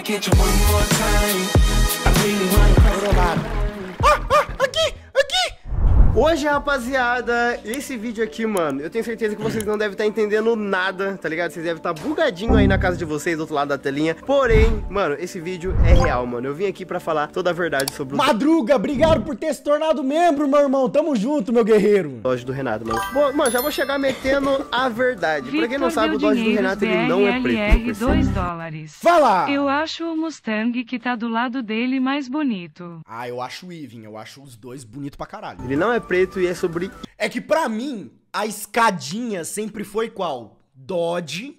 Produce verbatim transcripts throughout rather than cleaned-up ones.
catch you one more time. I really wanna Ah, ah, aqui, aqui! Hoje, rapaziada, esse vídeo aqui, mano, eu tenho certeza que vocês não devem estar entendendo nada, tá ligado? Vocês devem estar bugadinho aí na casa de vocês, do outro lado da telinha. Porém, mano, esse vídeo é real, mano. Eu vim aqui pra falar toda a verdade sobre o Madruga, obrigado por ter se tornado membro, meu irmão. Tamo junto, meu guerreiro. Dodge do Renato, mano. Bom, mano, já vou chegar metendo a verdade. Pra quem não sabe, o Dodge do Renato, ele não é preto. dois dólares. Fala! Eu acho o Mustang que tá do lado dele mais bonito. Ah, eu acho o Even, eu acho os dois bonitos pra caralho. Ele não é preto e é sobre... É que pra mim, a escadinha sempre foi qual? Dodge,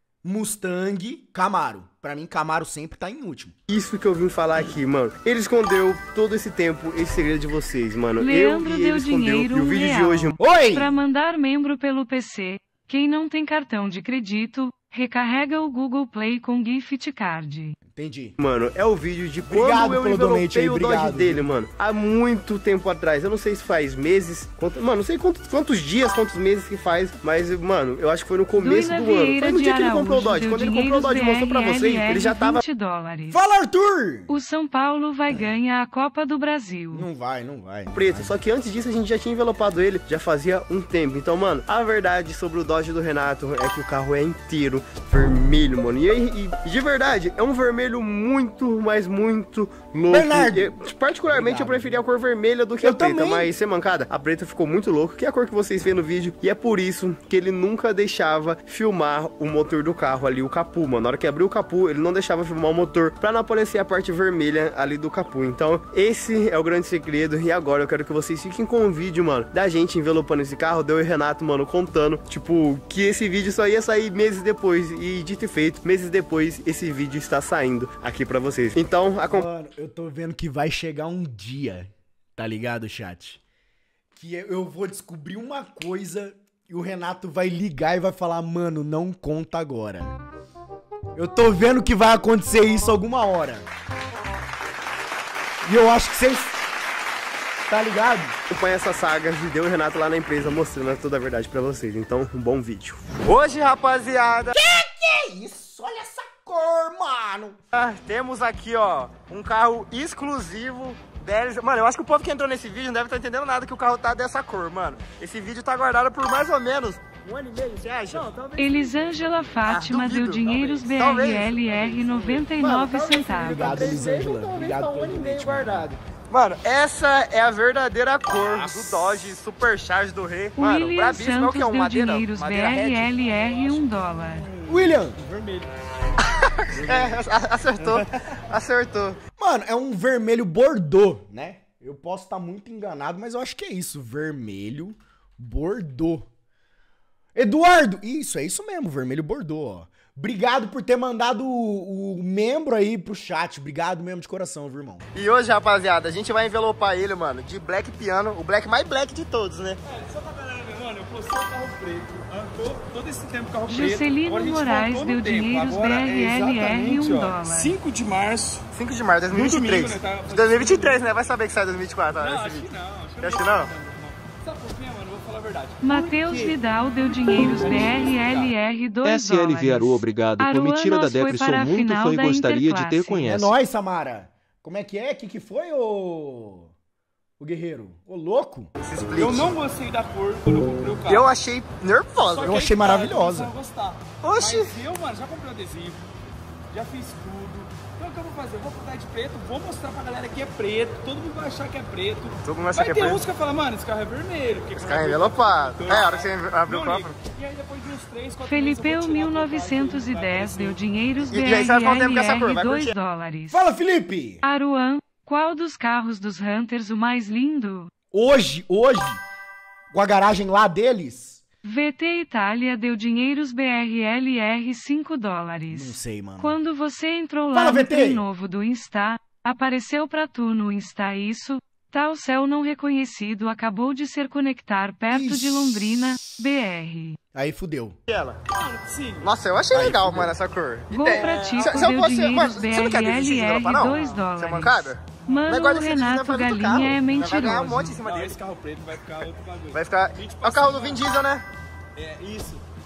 Mustang, Camaro. Pra mim, Camaro sempre tá em último. Isso que eu vim falar aqui, mano. Ele escondeu todo esse tempo esse segredo de vocês, mano. Leandro eu e deu ele escondeu. dinheiro E o vídeo real. de hoje... Oi! Pra mandar membro pelo P C, quem não tem cartão de crédito, recarrega o Google Play com Gift Card. Entendi. Mano, é o vídeo de quando Obrigado eu pelo donate aí, envelopei o Dodge obrigado, dele, viu? mano. Há muito tempo atrás. Eu não sei se faz meses. Quanto, mano, não sei quantos, quantos dias, quantos meses que faz. Mas, mano, eu acho que foi no começo Duína do ano. Vieira Foi no de dia que ele comprou o Araújo Dodge. deu Quando ele comprou o Dodge e mostrou pra vocês, ele já tava... vinte dólares. Fala, Arthur! O São Paulo vai ganhar a Copa do Brasil. Não vai, não vai. preto. Só que antes disso a gente já tinha envelopado ele, já fazia um tempo. Então, mano, a verdade sobre o Dodge do Renato é que o carro é inteiro vermelho, mano. E, e, e de verdade, é um vermelho muito, mas muito louco. Bernardo! E, particularmente, Obrigado. eu preferia a cor vermelha do que Eu a preta. também. Mas, sem mancada, a preta ficou muito louca, que é a cor que vocês vêem no vídeo. E é por isso que ele nunca deixava filmar o motor do carro ali, o capu, mano. Na hora que abriu o capu, ele não deixava filmar o motor pra não aparecer a parte vermelha ali do capu. Então, esse é o grande segredo. E agora eu quero que vocês fiquem com o vídeo, mano, da gente envelopando esse carro. Deu e Renato, mano, contando, tipo, que esse vídeo só ia sair meses depois. E dito e feito, meses depois, esse vídeo está saindo aqui pra vocês. Então, a Mano, eu tô vendo que vai chegar um dia, tá ligado, chat? Que eu vou descobrir uma coisa e o Renato vai ligar e vai falar, mano, não conta agora. Eu tô vendo que vai acontecer isso alguma hora. E eu acho que vocês... Tá ligado? acompanha essa saga e deu o Renato lá na empresa mostrando toda a verdade pra vocês. Então, um bom vídeo. Hoje, rapaziada... Que que é isso? Olha essa cor, mano! Ah, temos aqui, ó, um carro exclusivo deles. Mano, eu acho que o povo que entrou nesse vídeo não deve estar entendendo nada que o carro tá dessa cor, mano. Esse vídeo tá guardado por mais ou menos um ano e meio, você acha? Não, talvez. Elisângela Fátima Ah, duvido, deu dinheiros B talvez. R L R noventa e nove centavos. Obrigado, Elisângela. Obrigado um ano e pelo meio donate, guardado. Mano, essa é a verdadeira cor do Dodge Supercharge do Rei. Mano, William brabíssimo. É o que? Santos Um deu madeira? dinheiros B Madeira R red? L R um dólar. William! É, acertou. Acertou. Mano, é um vermelho bordô, né? Eu posso estar muito enganado, mas eu acho que é isso. Vermelho bordô. Eduardo! Isso, é isso mesmo, vermelho bordô, ó. Obrigado por ter mandado o, o membro aí pro chat. Obrigado mesmo de coração, viu, irmão? E hoje, rapaziada, a gente vai envelopar ele, mano, de Black Piano. O Black mais Black de todos, né? É, só pra galera ver, mano, eu postei o carro preto, andou todo esse tempo o carro preto. Juscelino agora a gente Moraes voltou deu no tempo. dinheiros Agora B R L R exatamente, um ó, dólar. cinco de março. cinco de março de dois mil e vinte e três. No domingo, né, tá- De dois mil e vinte e três, né? Vai saber que sai dois mil e vinte e quatro. Não, esse acho que vídeo. não. Acho que Acho não. que não? Sabe por quê, mano? Eu vou falar a verdade. Matheus Vidal deu dinheiros B R L R dois S L dólares. Viaru, obrigado. Por me tira da Aruanos foi Depre, sou para a muito final fã e da gostaria de ter Interclasse. É conhece. nóis, Samara. Como é que é? O que, que foi, ô... O guerreiro? Ô, louco? Se explique. Eu não gostei da cor quando eu comprei o carro. Eu achei nervosa. Só que eu aí achei tá, maravilhosa. eu comecei a gostar. Oxi. Mas eu, mano, já comprei o adesivo, já fiz tudo. Então o que eu vou fazer? Eu vou pintar de preto, vou mostrar pra galera que é preto, todo mundo vai achar que é preto. Todo mundo vai achar que é ter preto. uns que falam, mano, esse carro é vermelho. Porque Esse carro é envelopado. É, a hora que você abriu o Não copo. ligo. E aí depois de uns três, quatro Felipeu meses eu vou tirar mil a novecentos e dez deu dinheiros E- B e aí, sabe quanto tempo R que essa L cor? R Vai dois curtir. dólares. Fala, Felipe! Aruan, qual dos carros dos Hunters o mais lindo? Hoje, hoje, com a garagem lá deles... V T Itália deu dinheiros B R L R cinco dólares. Não sei, mano. Quando você entrou lá Fala, no V T. trem novo do Insta, apareceu pra tu no Insta isso, tal céu não reconhecido acabou de ser conectar perto de Ixi. Londrina, B R. Aí fudeu. E ela? Mano, sim. Nossa, eu achei Aí, legal, fudeu. mano, essa cor. E Gol tem- pra Tico Se- se eu deu fosse- dinheiros mano, B você não quer R desistir de L R envelopar, não? dois Você é dólares. mancada? Mano, Negócio o desse vídeo Renato vai fazer do Galinha carro. é Vai ganhar um monte em mentiroso. cima Não, dele. esse carro preto vai ficar outro bagulho. Vai ficar... vinte É o carro do Vin Diesel, né? É, isso.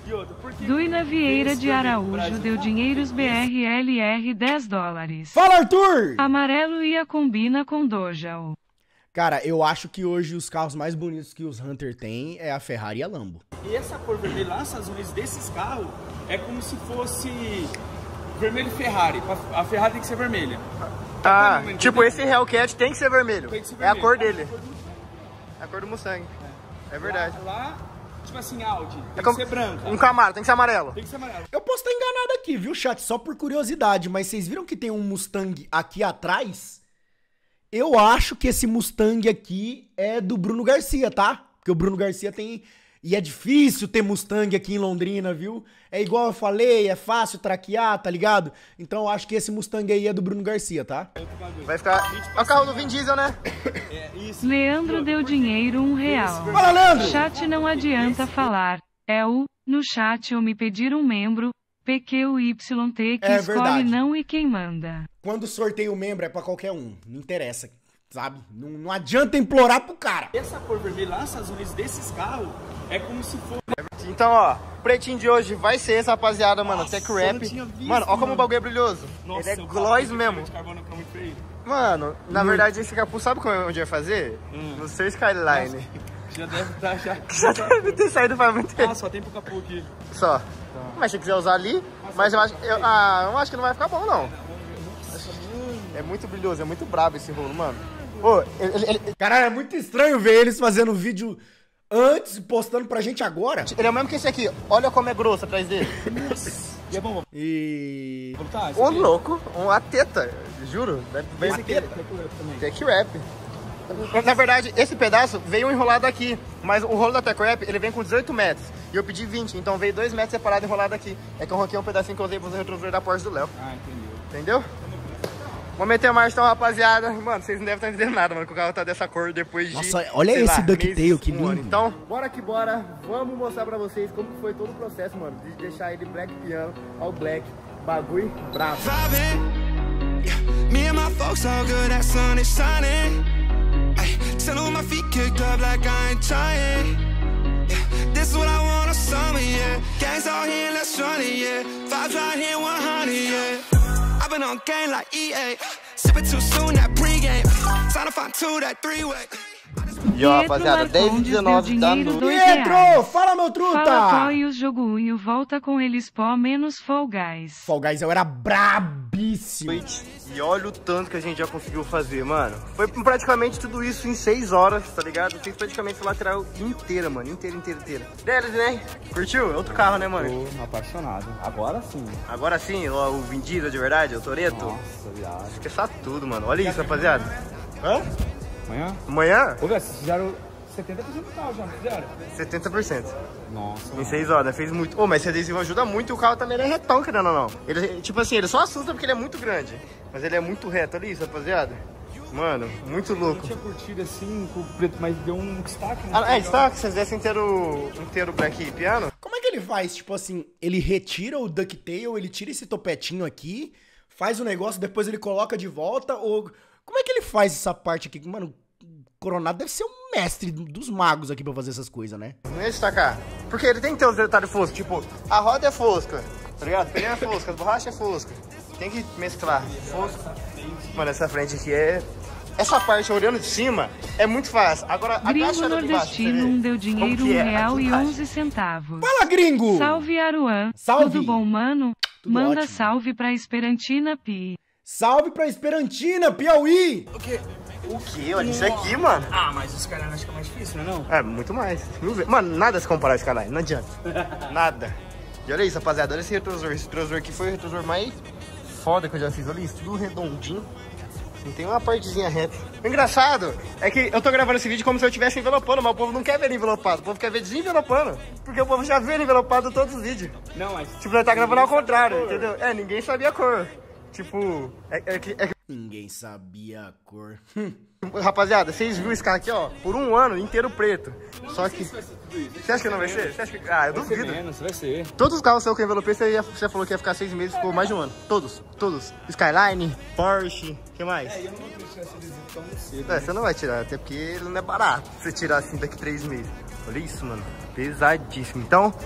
E outra, por que Duina Vieira esse de vermelho no Araújo Brasil? deu dinheiros B R L R dez dólares. Fala, Arthur! Amarelo ia combina com Dojal. Cara, eu acho que hoje os carros mais bonitos que os Hunter têm é a Ferrari e a Lambo. E essa cor vermelha lá nos Estados Unidos desses carros é como se fosse vermelho Ferrari. A Ferrari tem que ser vermelha. Ah, Entendeu? tipo, esse Hellcat tem que ser vermelho. Tem que ser É a vermelho. cor dele. É a cor do Mustang. É verdade. Lá, lá, tipo assim, Audi, tem É como- que ser branca. Um Camaro, tem que ser amarelo. Tem que ser amarelo. Eu posso estar enganado aqui, viu, chat? Só por curiosidade, mas vocês viram que tem um Mustang aqui atrás? Eu acho que esse Mustang aqui é do Bruno Garcia, tá? Porque o Bruno Garcia tem... E é difícil ter Mustang aqui em Londrina, viu? É igual eu falei, é fácil traquear, tá ligado? Então eu acho que esse Mustang aí é do Bruno Garcia, tá? Vai ficar... É o carro do Vin Diesel, né? É, isso. Leandro deu dinheiro um real. Fala, Leandro! Chat não adianta falar. É o, no chat ou me pedir um membro, P Q U Y T que É escolhe verdade. não e quem manda. Quando sorteio o membro é pra qualquer um, não interessa, sabe? Não, não adianta implorar pro cara. Essa cor vermelha lá nos Estados Unidos desses carros é como se fosse... Então, ó, o pretinho de hoje vai ser esse, rapaziada, mano. Nossa, Tech eu Rap. não tinha visto, Mano, ó como mano. o bagulho é brilhoso. Nossa, Ele é o gloss capô mesmo. de carbono que é muito feio. Mano, na verdade, esse capuz, sabe como- onde vai fazer? Hum. No seu Skyline. Já deve estar já... Já deve ter saído faz muito tempo. Ah, só tem pro capô aqui. Só. Mas se quiser usar ali, mas eu acho, eu, ah, eu acho que não vai ficar bom, não. É muito brilhoso, é muito brabo esse rolo, mano. Ô, ele, ele- ele- Caralho, é muito estranho ver eles fazendo vídeo antes e postando pra gente agora. ele é o mesmo que esse aqui. Olha como é grosso atrás dele. E é bom, E... vamos tá? Ô, louco, uma teta, juro. Deve Esse aqui é também. Tech Rap. Na verdade, esse pedaço veio enrolado aqui, mas o rolo da Tech Rap, ele vem com dezoito metros. E eu pedi vinte, então veio dois metros separado enrolado aqui. É que eu arranquei um pedacinho que eu usei pra fazer o retrovisor da Porsche do Léo. Ah, entendeu. Entendeu? Vamos meter marcha então, rapaziada. Mano, vocês não devem estar entendendo nada, mano, que o carro tá dessa cor depois de... Nossa, olha sei esse lá, ducktail, meses, que um ano. lindo. Então, bora que bora. Vamos mostrar pra vocês como foi todo o processo, mano, de deixar ele black piano ao black. Bagulho bravo. Vibing, yeah. Me and my folks all good, that sun is shining. Ay, chillin' with my feet kicked up like I ain't trying. Yeah, this is what I want on summer, yeah. Gangs all here, let's run it, yeah. Vibes right here, one hundred, yeah. I've been on game like E A. Sippin' too soon, that pregame. Sign up on two, that three-way. E ó, Pietro rapaziada, dez e Marcondes dezenove deu da dinheiro noite. dois Pietro, reais. fala, meu truta! Fala Có e os joguinho volta com eles pó menos Fall Guys. Fall Guys, eu era brabíssimo. E olha o tanto que a gente já conseguiu fazer, mano. Foi praticamente tudo isso em seis horas, tá ligado? Fiz praticamente essa lateral inteira, mano. Inteira, inteira, inteira. Deles, né? Curtiu? É outro carro, né, mano? Tô apaixonado. Agora sim. Agora sim, ó, o Vin Diesel de verdade, o Toretto. Nossa, viagem. Esqueça tudo, mano. Olha isso, rapaziada. Hã? Amanhã? Amanhã, Ô, velho, vocês fizeram setenta por cento do carro já, não fizeram? setenta por cento. Nossa. Em seis horas, fez muito. Ô, mas esse adesivo ajuda muito e o carro também ele é retão, querendo ou não. Ele, tipo assim, ele só assusta porque ele é muito grande. Mas ele é muito reto. Olha isso, rapaziada. Mano, muito Eu louco. tinha curtido assim com o preto, mas deu um destaque, né? Ah, é, destaque, se vocês dessem inteiro, inteiro black piano. Como é que ele faz? Tipo assim, ele retira o ducktail, ele tira esse topetinho aqui, faz o negócio, depois ele coloca de volta, ou... Como é que ele faz essa parte aqui? Mano, Coronado deve ser um mestre dos magos aqui pra fazer essas coisas, né? Não ia destacar. Porque ele tem que ter os detalhes foscos. Tipo, a roda é fosca, tá ligado? O pneu é fosca, a borracha é fosca. Tem que mesclar. Fosca. Mano, essa frente aqui é... Essa parte olhando de cima é muito fácil. Agora, agacha Gringo ela de baixo, pra nordestino você ver um deu como dinheiro que um é real aqui e embaixo. onze centavos. Fala, gringo! Salve Aruan. Salve. Tudo bom, mano? Tudo Manda ótimo. salve pra Esperantina Pi. Salve pra Esperantina, Piauí! O quê? O quê? Olha isso aqui, mano. Ah, mas os caras acho que é mais difícil, não é não? É, muito mais. Mil vezes. Mano, nada se compara a Skyline, não adianta. Nada. E olha isso, rapaziada. Olha esse retrovisor. Esse retrovisor aqui foi o retrovisor mais foda que eu já fiz. Olha isso, tudo redondinho. Não tem uma partezinha reta. O engraçado é que eu tô gravando esse vídeo como se eu estivesse envelopando, mas o povo não quer ver ele envelopado. O povo quer ver desenvelopando. Porque o povo já vê ele envelopado todos os vídeos. Não, mas... Tipo, ele tá gravando ao contrário, entendeu? É, ninguém sabia a cor. Tipo, é, é que... É que... Ninguém sabia a cor. Rapaziada, vocês viram esse carro aqui, ó, por um ano inteiro preto. Só que... Você acha que não vai ser? Você acha que... Ah, eu Vai ser duvido. menos, vai ser. Todos os carros seus que eu envelopei, você, ia, você falou que ia ficar seis meses, ficou mais de um ano. Todos, todos. Skyline, Porsche, o que mais? Eu não vou deixar esse adesivo tão cedo. É, você não vai tirar, até porque ele não é barato. Você tirar assim daqui três meses. Olha isso, mano. Pesadíssimo. Então,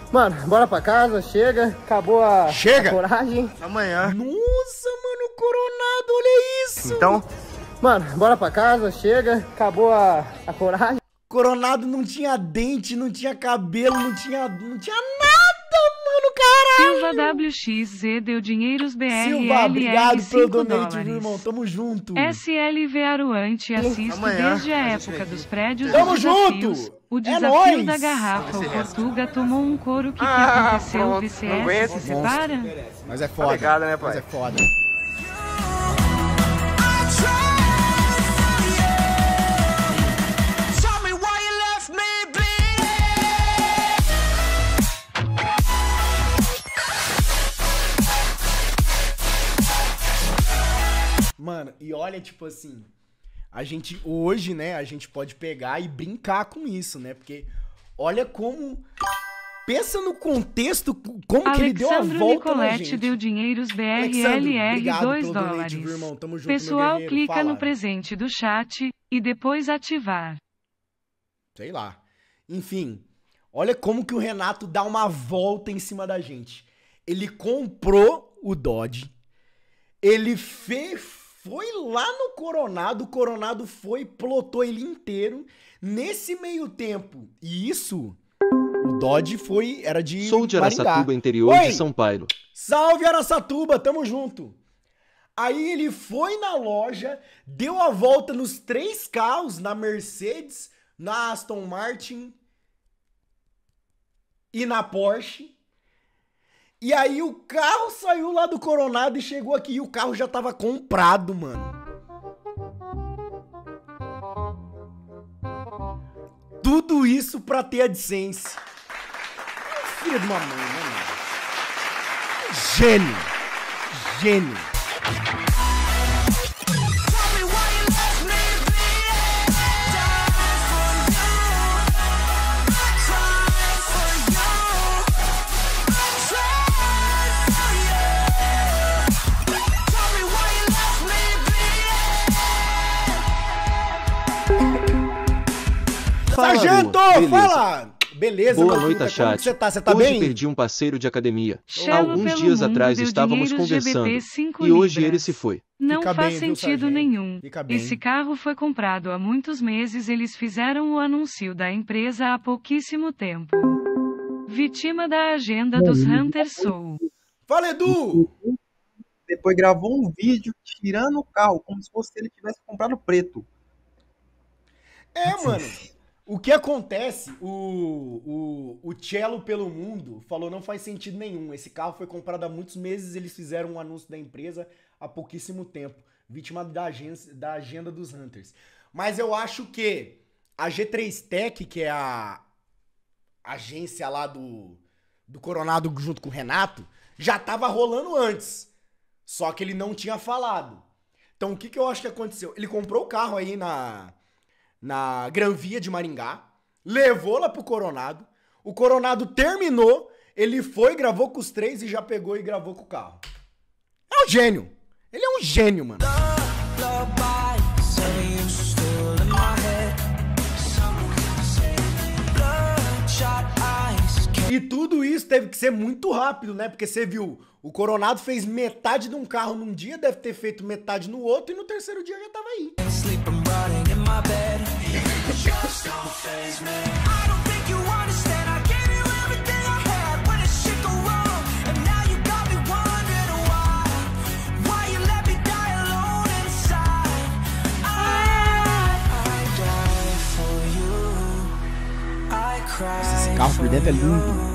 Mano, bora pra casa, chega, acabou a, Chega. a coragem. Amanhã. Nossa, mano, Coronado, olha isso. Então, Mano, bora pra casa, chega, acabou a, a coragem. Coronado não tinha dente, não tinha cabelo, não tinha, não tinha nada, mano, caralho. Silva W X Z deu dinheiros B R Silva, L obrigado R pelo cinco donate, meu irmão, dólares. tamo junto. S L V Aruante, assisto Amanhã, desde a a gente época vem dos prédios Tamo dos desafios. junto! O É desafio nóis! da garrafa, o Portuga tomou um couro. O que, que Ah, aconteceu? pronto, O não V C aguento. S se separa? Mas é foda. ligado, né, pai? Mas é foda. Mano, e olha, tipo assim, a gente hoje, né, a gente pode pegar e brincar com isso, né? Porque olha como... Pensa no contexto, como que ele deu a Alexandro volta na Nicoletti gente. deu dinheiros B R Alexandro, L R obrigado dois pelo donate, dólares. viu, irmão? Tamo junto, meu Pessoal, guerreiro. clica Fala. no presente do chat e depois ativar. Sei lá. Enfim, olha como que o Renato dá uma volta em cima da gente. Ele comprou o Dodge, ele fez, foi lá no Coronado, o Coronado foi, plotou ele inteiro. Nesse meio tempo, e isso, o Dodge foi, era de Sou de Maringá. Araçatuba, interior Oi! de São Paulo. Salve Araçatuba, tamo junto. Aí ele foi na loja, deu a volta nos três carros, na Mercedes, na Aston Martin e na Porsche. E aí o carro saiu lá do Coronado e chegou aqui e o carro já tava comprado, mano. Tudo isso pra ter AdSense. Filha de uma mãe, né, mano? Gênio. Gênio. Fala, Sargento, Lua. Beleza. fala! Beleza, Boa meu noite, truta, como chat. que você tá? Você tá hoje bem? perdi um parceiro de academia. Chelo Alguns pelo dias mundo atrás deu estávamos dinheiros G B P conversando cinco e hoje libras. ele se foi. Não Fica faz bem, viu, sentido sargento? nenhum. Fica bem. Esse carro foi comprado há muitos meses, eles fizeram o anúncio da empresa há pouquíssimo tempo. Vítima da agenda dos Hunters Soul. Fala, Edu! Depois gravou um vídeo tirando o carro, como se fosse ele tivesse comprado preto. É, mano. O que acontece, o, o, o Cello pelo mundo falou não faz sentido nenhum. Esse carro foi comprado há muitos meses, eles fizeram um anúncio da empresa há pouquíssimo tempo. Vítima da, agência, da agenda dos Hunters. Mas eu acho que a G três Tech, que é a agência lá do, do Coronado junto com o Renato, já tava rolando antes. Só que ele não tinha falado. Então o que, que eu acho que aconteceu? Ele comprou o carro aí na... na Gran Via de Maringá, levou lá pro Coronado, o Coronado terminou, ele foi, gravou com os três e já pegou e gravou com o carro. É um gênio. Ele é um gênio, mano. E tudo isso teve que ser muito rápido, né? Porque você viu, o Coronado fez metade de um carro num dia, deve ter feito metade no outro, e no terceiro dia já tava aí. Nossa, esse carro por dentro é lindo.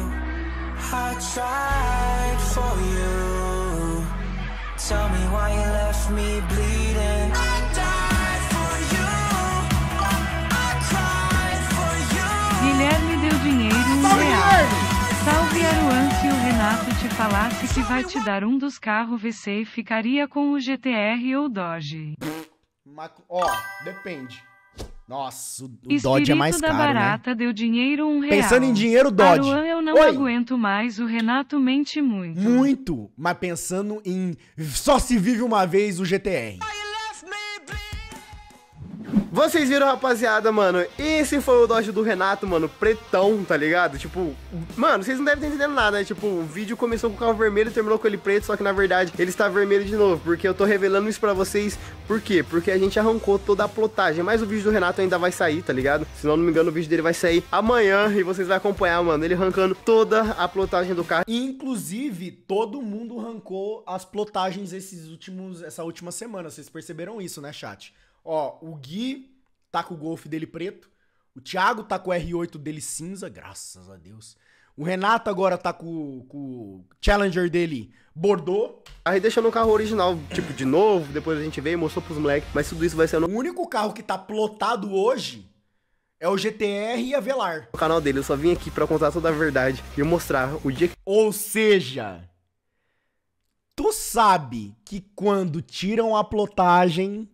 Tell me why you left me bleeding. I died for you. I cried for you. Guilherme deu dinheiro um Salve, real. Guilherme! Salve Aruan, se o Renato te falasse que vai te dar um dos carros V C, ficaria com o G T R ou Dodge. Mas, ó, depende. Nossa, o, o Espírito Dodge é mais da caro, Barata né? deu dinheiro um real. Pensando em dinheiro, Dodge. Aruan, eu não Oi. aguento mais, o Renato mente muito. Muito, mas pensando em só se vive uma vez o G T R. Vocês viram, rapaziada, mano? Esse foi o Dodge do Renato, mano, pretão, tá ligado? Tipo, mano, vocês não devem estar entendendo nada, né? Tipo, o vídeo começou com o carro vermelho e terminou com ele preto, só que na verdade ele está vermelho de novo, porque eu tô revelando isso pra vocês. Por quê? Porque a gente arrancou toda a plotagem, mas o vídeo do Renato ainda vai sair, tá ligado? Se não me engano, o vídeo dele vai sair amanhã e vocês vão acompanhar, mano, ele arrancando toda a plotagem do carro. Inclusive, todo mundo arrancou as plotagens esses últimos, essa última semana, vocês perceberam isso, né, chat? Ó, o Gui tá com o Golf dele preto. O Thiago tá com o R oito dele cinza, graças a Deus. O Renato agora tá com, com o Challenger dele Bordeaux. Aí deixando o carro original, tipo, de novo, depois a gente veio e mostrou pros moleques, mas tudo isso vai ser no... O único carro que tá plotado hoje é o G T R e a Velar. No canal dele, eu só vim aqui pra contar toda a verdade e mostrar o dia que... Ou seja... Tu sabe que quando tiram a plotagem...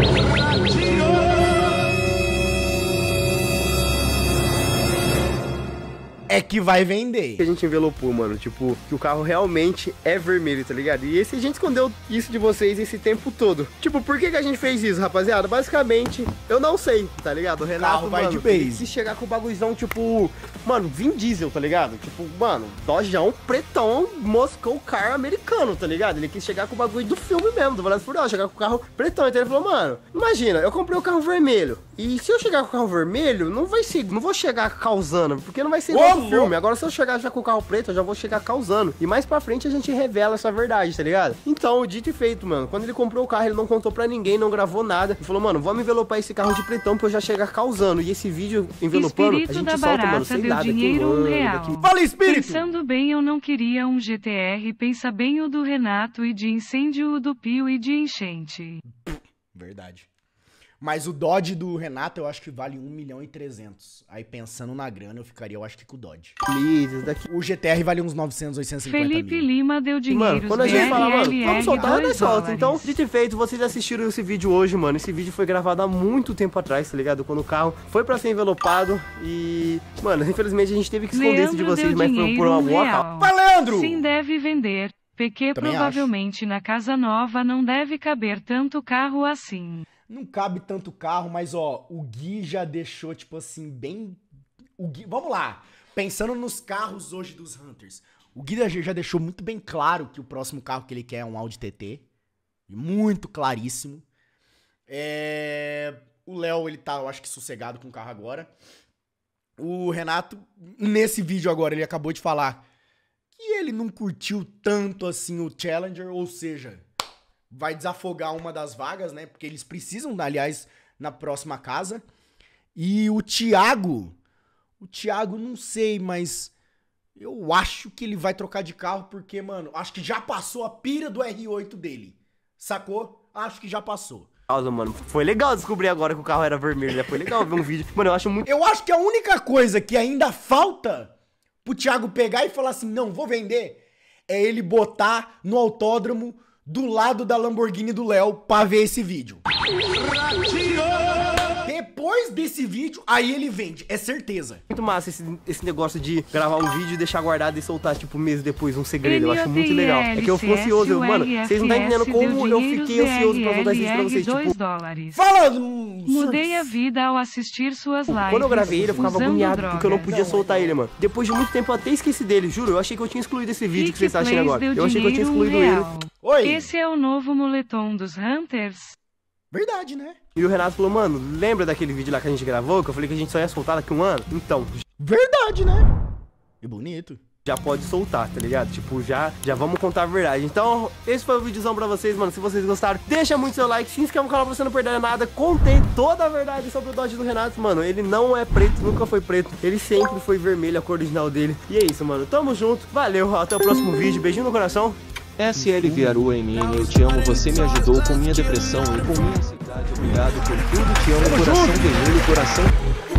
é que vai vender. Que a gente envelopou, mano, tipo, que o carro realmente é vermelho, tá ligado? E esse, a gente escondeu isso de vocês esse tempo todo. Tipo, por que que a gente fez isso, rapaziada? Basicamente, eu não sei, tá ligado? O Renato, carro vai mano, de base. se chegar com o bagulhozão, tipo, mano, Vin Diesel, tá ligado? Tipo, mano, Dodgeão, pretão, Moscow Car americano, tá ligado? Ele quis chegar com o bagulho do filme mesmo, do Velozes e Furiosos, chegar com o carro pretão. Então ele falou, mano, imagina, eu comprei o carro vermelho, e se eu chegar com o carro vermelho, não vai ser, não vou chegar causando, porque não vai ser igual filme. Agora se eu chegar já com o carro preto, eu já vou chegar causando. E mais pra frente a gente revela essa verdade, tá ligado? Então, dito e feito, mano. Quando ele comprou o carro, ele não contou pra ninguém, não gravou nada. Ele falou, mano, vamos envelopar esse carro de pretão pra eu já chegar causando. E esse vídeo envelopando, Espírito a gente da solta, barata mano, sem deu nada. dinheiro um real. Aqui. Fala, Espírito! Pensando bem, eu não queria um G T R, pensa bem o do Renato e de incêndio, o do Pio e de enchente. Verdade. Mas o Dodge do Renato eu acho que vale um milhão e trezentos. Aí pensando na grana eu ficaria, eu acho que com o Dodge. Please, daqui. O G T R vale uns novecentos, oitocentos e cinquenta Felipe mil. Lima deu dinheiro. Mano, quando a gente fala, mano, vamos soltar, nós solta. Então, dito e feito, vocês assistiram esse vídeo hoje, mano. Esse vídeo foi gravado há muito tempo atrás, tá ligado? Quando o carro foi pra ser envelopado e... Mano, infelizmente a gente teve que esconder Leandro isso de vocês, mas foi por um uma boa real. causa. Vai, Leandro! Sim, deve vender. P Q Também provavelmente na casa nova não deve caber tanto carro assim. Não cabe tanto carro, mas ó, o Gui já deixou, tipo assim, bem... O Gui... Vamos lá, pensando nos carros hoje dos Hunters. O Gui já deixou muito bem claro que o próximo carro que ele quer é um Audi T T. Muito claríssimo. É... O Léo, ele tá, eu acho que sossegado com o carro agora. O Renato, nesse vídeo agora, ele acabou de falar que ele não curtiu tanto assim o Challenger, ou seja... vai desafogar uma das vagas, né? Porque eles precisam, aliás, na próxima casa. E o Thiago... O Thiago, não sei, mas... eu acho que ele vai trocar de carro porque, mano... acho que já passou a pira do R oito dele. Sacou? Acho que já passou. Mano, foi legal descobrir agora que o carro era vermelho, né? Foi legal ver um vídeo. Mano, eu acho muito... Eu acho que a única coisa que ainda falta pro Thiago pegar e falar assim... não, vou vender... é ele botar no autódromo... do lado da Lamborghini do Léo pra ver esse vídeo. Depois desse vídeo, aí ele vende, é certeza. Muito massa esse, esse negócio de gravar um vídeo e deixar guardado e soltar, tipo, meses depois, um segredo. Eu acho muito legal. É que eu fui ansioso, eu, mano, vocês não estão entendendo como eu fiquei ansioso pra contar isso pra vocês, tipo... dólares. Fala! Mudei a vida ao assistir suas lives. Quando eu gravei ele, eu ficava agoniado drogas. porque eu não podia soltar ele, mano. Depois de muito tempo eu até esqueci dele, juro. Eu achei que eu tinha excluído esse vídeo que vocês estão assistindo agora. Eu achei que eu tinha excluído ele. Oi! Esse é o novo moletom dos Hunters? Verdade, né? E o Renato falou, mano, lembra daquele vídeo lá que a gente gravou? Que eu falei que a gente só ia soltar daqui a um ano? Então... verdade, né? E bonito. Já pode soltar, tá ligado? Tipo, já, já vamos contar a verdade. Então, esse foi o videozão pra vocês, mano. Se vocês gostaram, deixa muito seu like, se inscreva no canal pra você não perder nada. Contei toda a verdade sobre o Dodge do Renato, mano. Ele não é preto, nunca foi preto. Ele sempre foi vermelho, a cor original dele. E é isso, mano. Tamo junto. Valeu, até o próximo vídeo. Beijinho no coração. S L V A R U M N, eu te amo, você me ajudou com minha depressão e com minha ansiedade. Obrigado por tudo, te amo, coração vermelho, coração...